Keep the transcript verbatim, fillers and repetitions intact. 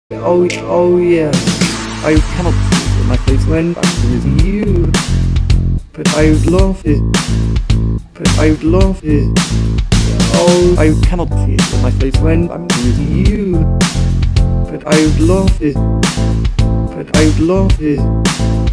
Oh, oh yes. I cannot see it in my face when I'm with you. But I would love it. But I would love it. Oh, I cannot see it in my face when I'm with you. But I would love it. But I would love it.